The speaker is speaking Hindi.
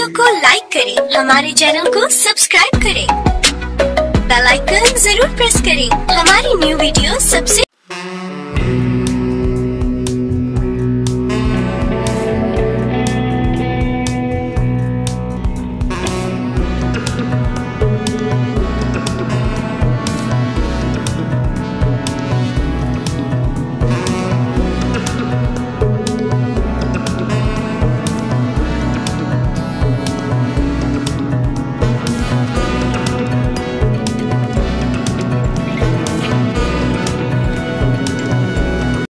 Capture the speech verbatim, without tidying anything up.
को लाइक करें, हमारे चैनल को सब्सक्राइब करें, बेल आइकन जरूर प्रेस करें हमारी न्यू वीडियो सबसे